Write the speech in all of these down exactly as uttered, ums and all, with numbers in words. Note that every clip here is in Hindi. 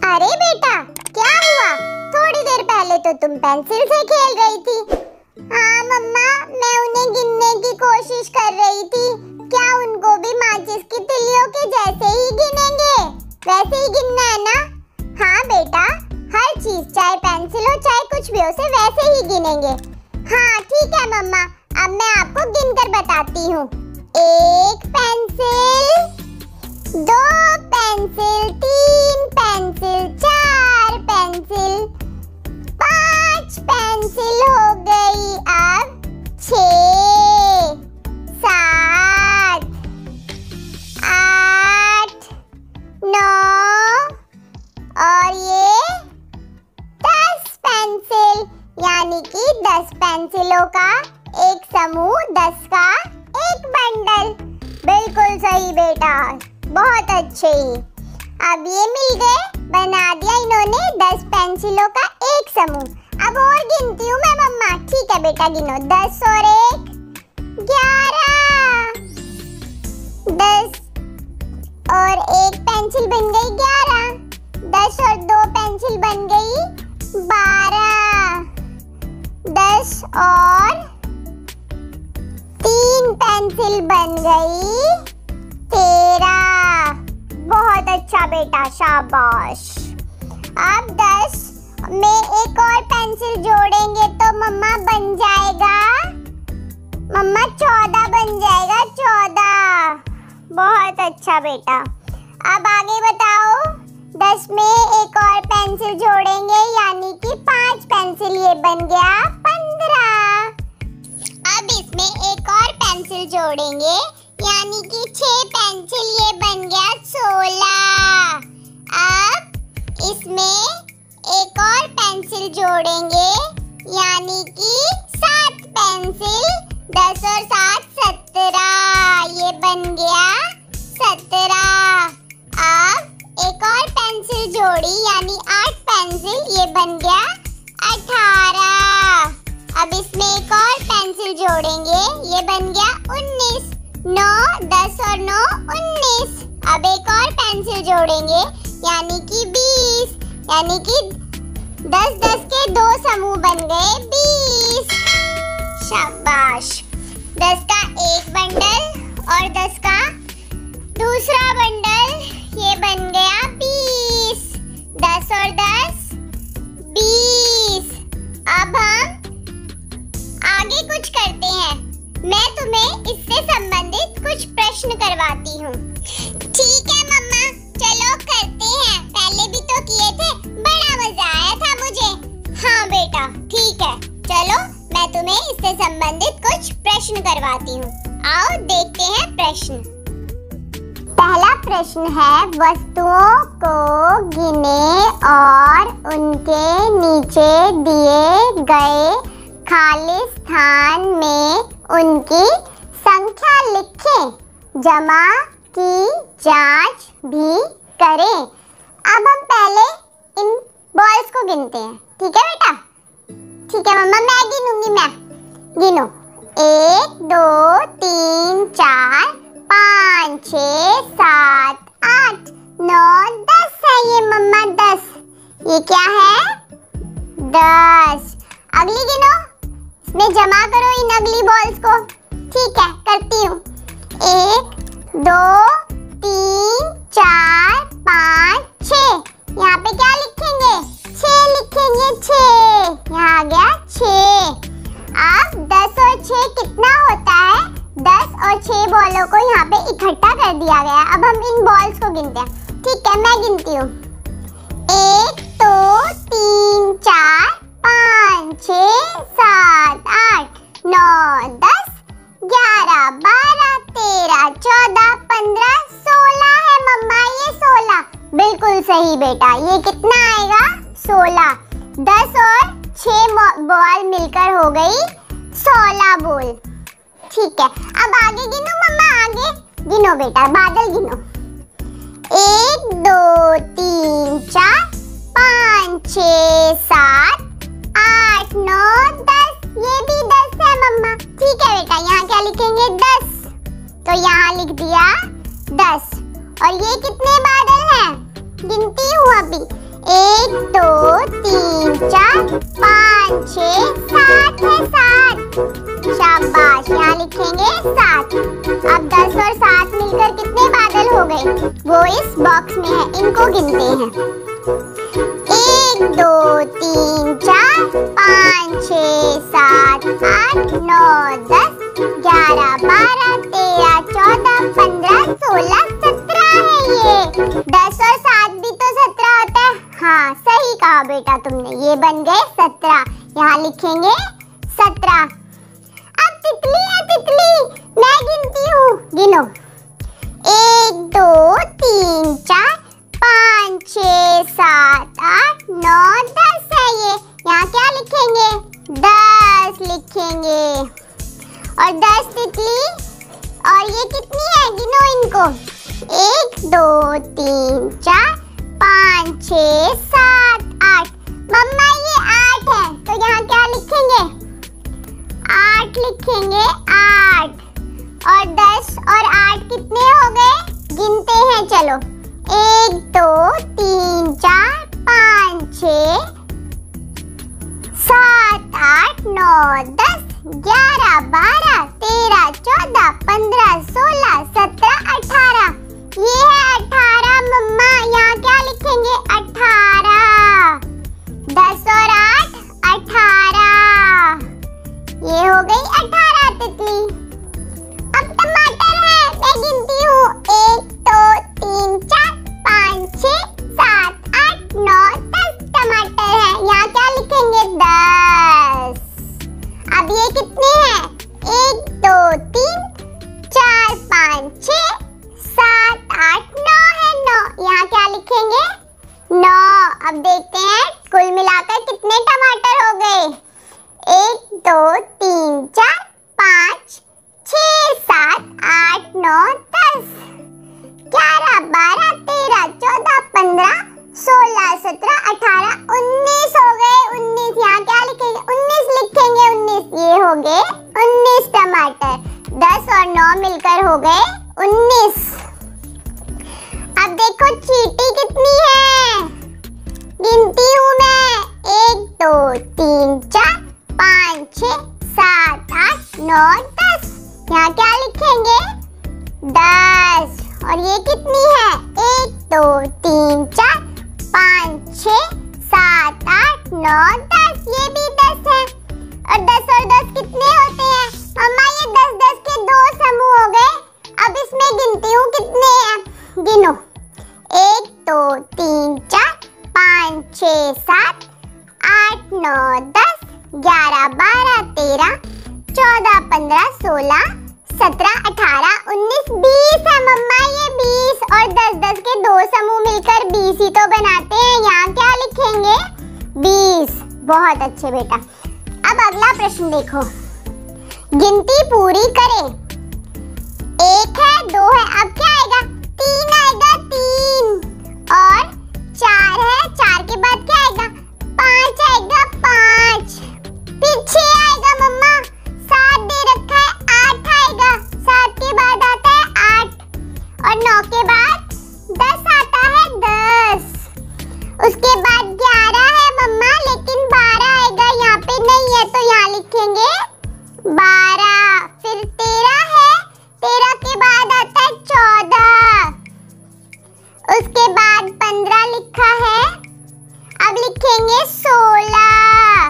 अरे बेटा, क्या हुआ? थोड़ी देर पहले तो तुम पेंसिल से खेल रही थी। हाँ मम्मा, मैं उन्हें गिनने की कोशिश कर रही थी। क्या उनको भी माचिस की तिलियों के जैसे ही गिनेंगे? वैसे ही गिनना है ना? हाँ बेटा, हर चीज चाहे पेंसिल हो चाहे कुछ भी हो, उसे वैसे ही गिनेंगे। हाँ ठीक है मम्मा, अब मैं आपको गिनकर बताती हूँ। एक पेंसिल, दो पेंसिल, तीन पेंसिल, चार पेंसिल, पांच पेंसिल हो गई। अब छः, सात, आठ, नौ और ये दस पेंसिल, यानी कि दस पेंसिलों का एक समूह, दस का एक बंडल। बिल्कुल सही बेटा, बहुत अच्छे ही। अब ये मिल गए, बना दिया इन्होंने दस पेंसिलों का एक समूह। अब और गिनती हूँ मैं मम्मा। ठीक है बेटा, गिनो। दस और एक ग्यारह, दस और एक पेंसिल बन गई ग्यारह, दस और दो पेंसिल बन गई बारह, दस और तीन पेंसिल बन गई तेरह। बहुत अच्छा बेटा, शाबाश। अब दस में एक और पेंसिल जोड़ेंगे तो मम्मा बन जाएगा, मम्मा चौदह बन जाएगा, चौदह। बहुत अच्छा बेटा। अब आगे बताओ। दस में एक और पेंसिल जोड़ेंगे यानी कि पांच पेंसिल, ये बन गया पंद्रह। अब इसमें एक और पेंसिल जोड़ेंगे यानी कि छह पेंसिल, ये बन गया सोलह। अब इसमें एक और पेंसिल जोड़ेंगे यानी कि सात पेंसिल, दस और सात सत्रह, ये बन गया सत्रह। अब एक और पेंसिल जोड़ी यानी आठ पेंसिल, ये बन गया अठारह। अब इसमें एक और पेंसिल जोड़ेंगे, ये बन गया उन्नीस। नौ, दस और नौ उन्नीस। अब एक और पेंसिल जोड़ेंगे यानी कि बीस, यानी कि दस दस के दो समूह बन गए बीस। शाबाश। दस का एक बंडल और दस का दूसरा बंडल, ये बन गया बीस। दस और दस बीस। अब हम आगे कुछ करते हैं। मैं तुम्हें इससे संबंधित कुछ प्रश्न करवाती हूँ। ठीक है मम्मा, चलो करते हैं। पहले भी तो किए थे, बड़ा मजा आया था मुझे। हाँ बेटा, ठीक है, चलो मैं तुम्हें इससे संबंधित कुछ प्रश्न करवाती हूँ। आओ देखते हैं प्रश्न। पहला प्रश्न है, वस्तुओं को गिने और उनके नीचे दिए गए खाली स्थान में उनकी संख्या लिखें, जमा की जांच भी करें। अब हम पहले इन बॉल्स को गिनते हैं। ठीक है बेटा? ठीक है मम्मा, मैं गिनूंगी। मैं गिनो। एक, दो, तीन, चार, पाँच, छः, सात, आठ, नौ, दस है ये मम्मा, दस। ये क्या है? दस। अगली गिनो, इसमें जमा करो इन अगली बॉल्स को। ठीक है, करती हूँ। एक, दो, तीन, चार, पाँच, छः। यहाँ पे क्या लिखेंगे? छः लिखेंगे, छः। यहाँ आ गया छः। अब दस और छः कितना होता है? दस और छः बॉलों को यहाँ पे इकट्ठा कर दिया गया। अब हम इन बॉल्स को गिनते हैं। ठीक है, मैं गिनती हूँ। एक, दो, तीन, चार, पाँच, छः, सात, आठ, नौ, दस, ग्यारह, बारह, तेरह, चौदह, पंद्रह, सोलह है मम्मा, ये सोलह। बिल्कुल सही बेटा, ये कितना आएगा? सोलह। दस और छः बॉल मिलकर हो गई सोलह बॉल। ठीक है, अब आगे गिनो मम्मा, आगे गिनो बेटा, बादल गिनो। एक, दो, तीन, चार, पाँच, छः, सात, आठ, नौ, दस, ये भी दस है मम्मा। ठीक है बेटा, यहाँ क्या लिखेंगे? दस। तो यहाँ लिख दिया दस। और ये कितने बादल हैं? गिनती हूँ अभी। एक दो तीन चार पाँच छः सात है सात। शाबाश, यहाँ लिखेंगे सात। अब दस और सात मिलकर कितने बादल हो गए, वो इस बॉक्स में है, इनको गिनते हैं। एक दो तीन चार पाँच छः सात आठ नौ दस ग्यारह बारह तेरह चौदह पंद्रह सोलह सत्रह है ये। दस और सात भी तो सत्रह होता है। हाँ सही कहा बेटा तुमने, ये बन गए सत्रह। यहाँ लिखेंगे सत्रह। अब तितली है तितली, मैं गिनती हूँ, गिनो। एक दो तीन चार पाँच छः सात आठ नौ दस है ये। यहाँ क्या लिखेंगे, दस लिखेंगे। और दस तितली, और ये कितनी है, गिनो इनको। एक दो तीन चार पाँच छः सात आठ। मम्मा ये आठ है, तो यहाँ क्या लिखेंगे, आठ लिखेंगे, आठ। और दस और आठ कितने हो गए, गिनते हैं चलो। एक दो तीन चार पाँच छः सात आठ नौ दस ग्यारह बारह तेरह चौदह पंद्रह सोलह सत्रह अठारह। ये है अठारह मम्मा, यहाँ क्या लिखेंगे, अठारह। दस और आठ अठारह, ये हो गई अठारह तितली। अब टमाटर है, मैं गिनती हूँ। एक दो तीन चार पाँच छः सात आठ नौ दस टमाटर है। यहाँ क्या लिखेंगे, दस। अब ये कितने हैं, एक दो तीन चार पाँच छः सात आठ नौ है, नौ। यहाँ क्या लिखेंगे, नौ। अब देखते हैं कुल मिलाकर कितने टमाटर हो गए। एक दो तीन चार पाँच छः सात आठ नौ दस ग्यारह बारह तेरह चौदह पंद्रह सोलह सत्रह अठारह उन्नीस हो गए, उन्नीस। यहाँ क्या लिखेंगे, उन्नीस लिखेंगे, उन्नीस। ये हो गए उन्नीस टमाटर। दस और नौ मिलकर हो गए उन्नीस। अब देखो चींटी कितनी है, गिनती हूँ मैं। एक दो तीन चार पाँच छः सात आठ नौ दस। यहाँ क्या लिखेंगे, दस। और ये कितनी है, एक दो तीन चार पाँच छः सात आठ नौ दस। ये भी दस है। और दस और दस कितने होते हैं मम्मा, ये दस दस के दो समूह हो गए। अब इसमें गिनती हूँ कितने हैं, गिनो। एक दो तीन चार पाँच छः सात आठ नौ दस ग्यारह बारह तेरह चौदह पंद्रह सोलह सत्रह अठारह उन्नीस बीस है मम्मा, ये बीस। और दस दस के दो समूह मिलकर बीस ही तो बनाते हैं। यहाँ क्या लिखेंगे, बीस। बहुत अच्छे बेटा। अब अगला प्रश्न देखो, गिनती पूरी करें। एक है, दो है, अब क्या आएगा, तीन आएगा, तीन। और चार है, चार के बाद क्या आएगा, पाँच आएगा, पाँच। फिर छः आएगा मम्मा, सात दे रखा है, आठ आएगा। सात के बाद आता है आठ। और नौ के बाद दस आता है, दस। उसके बाद ग्यारह है मम्मा, लेकिन बारह आएगा, यहाँ पे नहीं है, तो यहाँ लिखेंगे बारह। फिर तेरह है, तेरह के बाद आता है चौदह। उसके बाद पंद्रह लिखा है, अब लिखेंगे सोलह।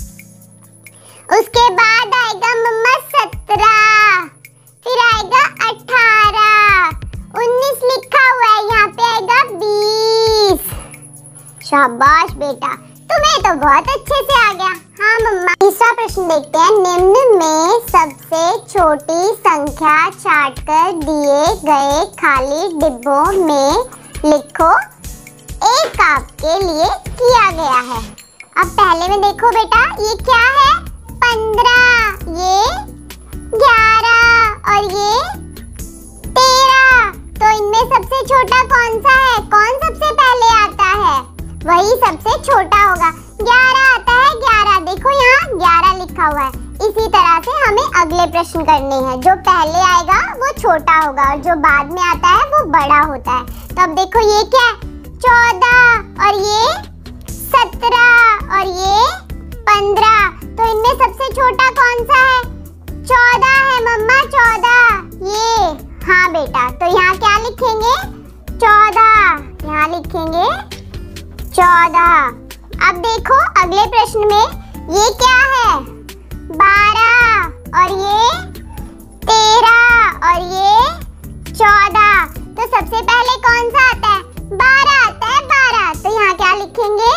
उसके बाद आएगा मम्मा सत्रह। फिर आएगा अठारह। उन्नीस लिखा हुआ है, यहाँ पे आएगा बीस। शाबाश बेटा, तुम्हें तो बहुत अच्छे से आ गया। हाँ मम्मा। तीसरा प्रश्न देखते हैं। निम्न में सबसे छोटी संख्या छांटकर दिए गए खाली डिब्बों में लिखो। एक आपके लिए किया गया है। अब पहले में देखो बेटा, ये क्या है, पंद्रह, ये ग्यारह और ये तेरह। तो इनमें सबसे छोटा कौन सा है, कौन सबसे पहले आता है, वही सबसे छोटा होगा। ग्यारह आता है, ग्यारह। देखो यहाँ ग्यारह लिखा हुआ है। इसी तरह से हमें अगले प्रश्न करने हैं। जो पहले आएगा वो छोटा होगा और जो बाद में आता है वो बड़ा होता है। तो अब देखो ये क्या है, चौदह और ये चौदह। अब देखो अगले प्रश्न में ये क्या है, बारह और ये तेरह और ये चौदह। तो सबसे पहले कौन सा आता है, बारह आता है, बारह। तो यहाँ क्या लिखेंगे,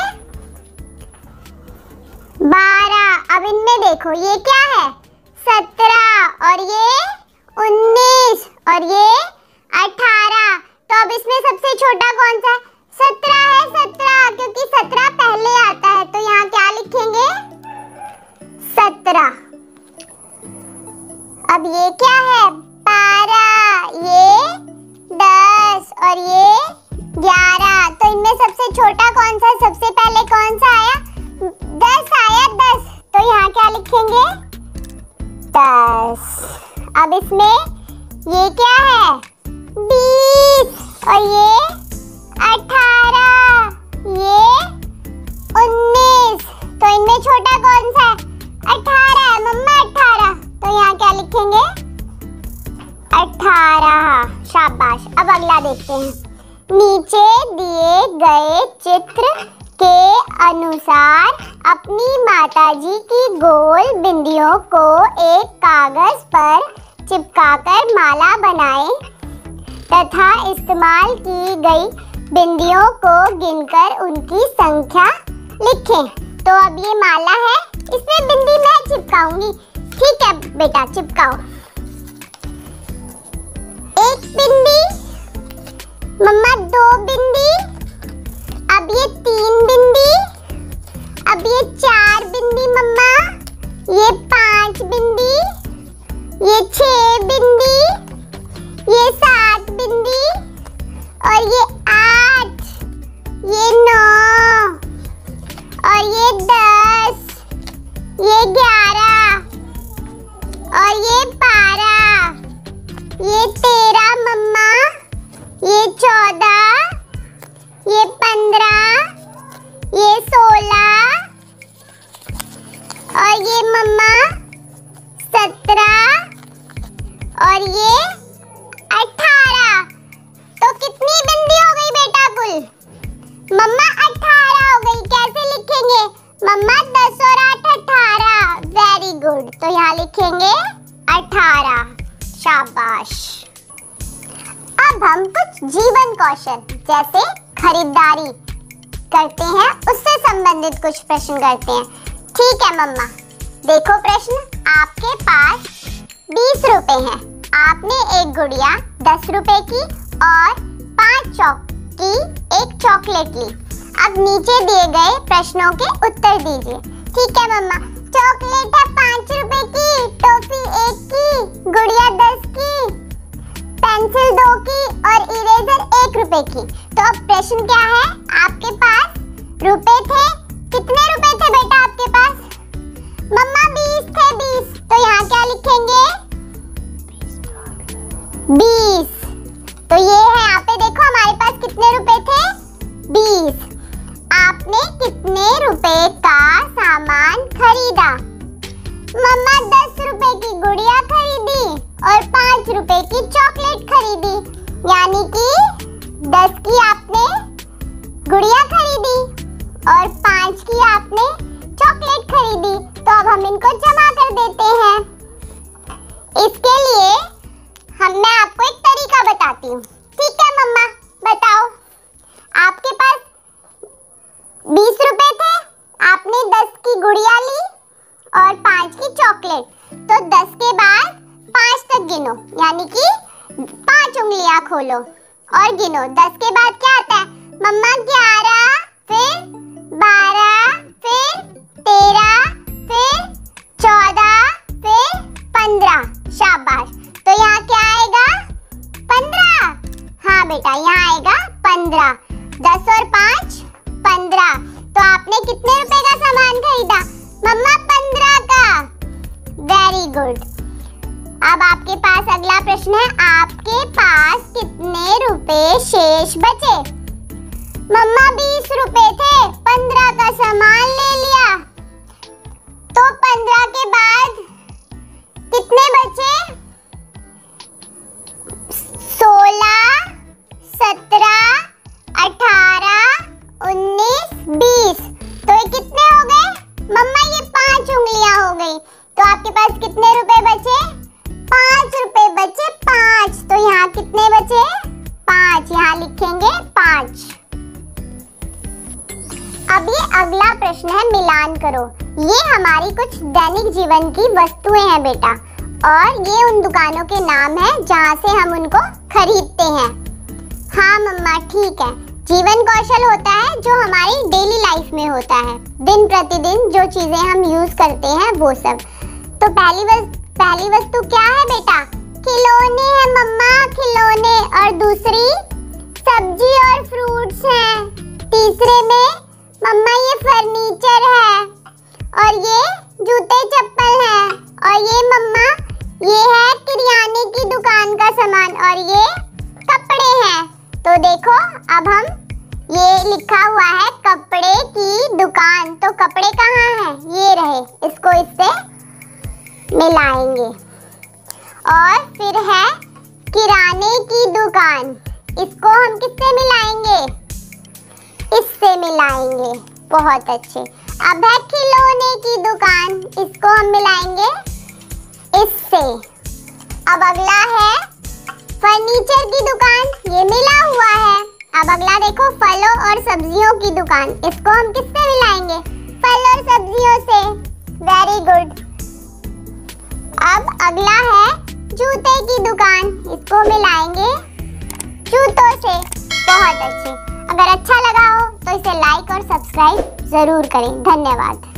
बारह। अब इनमें देखो ये क्या है, सत्रह और ये उन्नीस और ये अठारह। तो अब इसमें सबसे छोटा कौन सा है, सत्रह है, सत्रह, क्योंकि सत्रह पहले आता है। तो यहाँ क्या लिखेंगे, सत्रह। अब ये क्या है, बारह, ये दस और ये ग्यारह। तो इनमें सबसे छोटा कौन सा, सबसे पहले कौन सा आया, दस आया, दस। तो यहाँ क्या लिखेंगे, दस। अब इसमें ये क्या है, बीस और ये अठारह, ये उन्नीस। तो इनमें छोटा कौन सा है, अठारह है मम्मा, अठारह। तो यहाँ क्या लिखेंगे, अठारह। शाबाश। अब अगला देखते हैं, नीचे दिए गए चित्र के अनुसार अपनी माताजी की गोल बिंदियों को एक कागज पर चिपकाकर माला बनाएं तथा इस्तेमाल की गई बिंदियों को गिनकर उनकी संख्या लिखें। तो अब ये माला है, इसमें बिंदी मैं चिपकाऊंगी। ठीक है बेटा, चिपकाओ। एक बिंदी, मम्मा दो बिंदी, अब ये तीन बिंदी, अब ये चार बिंदी मम्मा, ये पांच बिंदी, ये छह बिंदी, ये सात बिंदी और ये आठ, ये नौ और ये दस, ये ग्यारह और ये बारह, ये तेरह मम्मा, ये चौदह, ये पंद्रह, ये सोलह और ये मम्मा सत्रह और ये अठारह। तो कितनी बिंदी हो गई बेटा कुल, मम्मा अठारह हो गई। कैसे लिखेंगे मम्मा, दस और आठ अठारह। Very good. तो यहाँ लिखेंगे अठारह। शाबाश। अब हम कुछ जीवन कौशल जैसे खरीदारी करते हैं, उससे संबंधित कुछ प्रश्न करते हैं। ठीक है मम्मा। देखो प्रश्न, आपके पास बीस रुपए हैं। आपने एक गुड़िया दस रुपए की और पांच चौक की एक चॉकलेट ली। अब नीचे दिए गए प्रश्नों के उत्तर दीजिए। ठीक है मम्मा। चॉकलेट है पांच रुपए की, टॉफी एक की, गुड़िया दस की, पेंसिल दो की और इरेजर एक रुपए की। तो अब प्रश्न क्या है, आपके पास रुपए थे, कितने रुपए थे बेटा आपके पास, मम्मा बीस थे, बीस। तो यहाँ क्या लिखेंगे, बीस। तो ये है, यहाँ पे देखो हमारे पास कितने रुपए थे, बीस। आपने कितने रुपए का सामान खरीदा, मम्मा दस रुपए की गुड़िया खरीदी और पांच रुपए की चॉकलेट खरीदी। यानी कि दस की आपने गुड़िया खरीदी और पांच की आपने चॉकलेट खरीदी। तो अब हम इनको जमा कर देते हैं। इसके लिए हम मैं आपको एक तरीका बताती हूँ। ठीक है मम्मा, बताओ। आपके पास बीस रुपए थे, आपने दस की गुड़िया ली और पांच की चॉकलेट। तो दस के बाद पांच तक गिनो, यानी कि पांच उंगलियां खोलो और गिनो। दस के बाद क्या आता है मम्मा, ग्यारह, फिर बारह, फिर तेरह, फिर चौदह, फिर पंद्रह। शाबाश। तो यहाँ क्या आएगा, पंद्रह। हाँ बेटा, यहाँ आएगा पंद्रह। दस और पांच पंद्रह। तो आपने कितने रुपए का सामान खरीदा, मम्मा पंद्रह का। Very good. अब आपके पास अगला प्रश्न है, आपके पास कितने रुपए शेष बचे, मम्मा बीस रुपए थे, पंद्रह का सामान ले लिया। तो पंद्रह के बाद कितने बचे, सोलह, सत्रह, अठारह, उन्नीस, बीस। अगला प्रश्न है मिलान करो। ये हमारी कुछ दैनिक जीवन की वस्तुएं हैं बेटा, और ये उन दुकानों के नाम हैं जहाँ से हम उनको खरीदते हैं। हाँ मम्मा ठीक है। जीवन कौशल होता है जो हमारी डेली लाइफ में होता है, दिन प्रतिदिन जो चीजें हम यूज करते हैं वो सब। तो पहली वस्तु पहली वस्तु क्या है बेटा? खिलौने हैं मम्मा, खिलौने। और दूसरी सब्जी और फ्रूट्स हैं। तीसरे में मम्मा ये फर्नीचर है, और ये जूते चप्पल हैं, और ये मम्मा ये है किराने की दुकान का सामान, और ये कपड़े हैं। तो देखो अब हम ये लिखा हुआ है कपड़े की दुकान, तो कपड़े कहाँ हैं? ये रहे, इसको इससे मिलाएंगे। और फिर है किराने की दुकान, इसको हम किससे मिलाएंगे? इससे मिलाएंगे। बहुत अच्छे। अब है खिलौने की दुकान, इसको हम मिलाएंगे इससे। अब अगला है फर्नीचर की दुकान, ये मिला हुआ है। अब अगला देखो फलों और सब्जियों की दुकान, इसको हम किससे मिलाएंगे? फल और सब्जियों से। Very good. अब अगला है जूते की दुकान, इसको मिलाएंगे जूतों से। बहुत अच्छे। अगर अच्छा लगा हो तो इसे लाइक और सब्सक्राइब जरूर करें। धन्यवाद।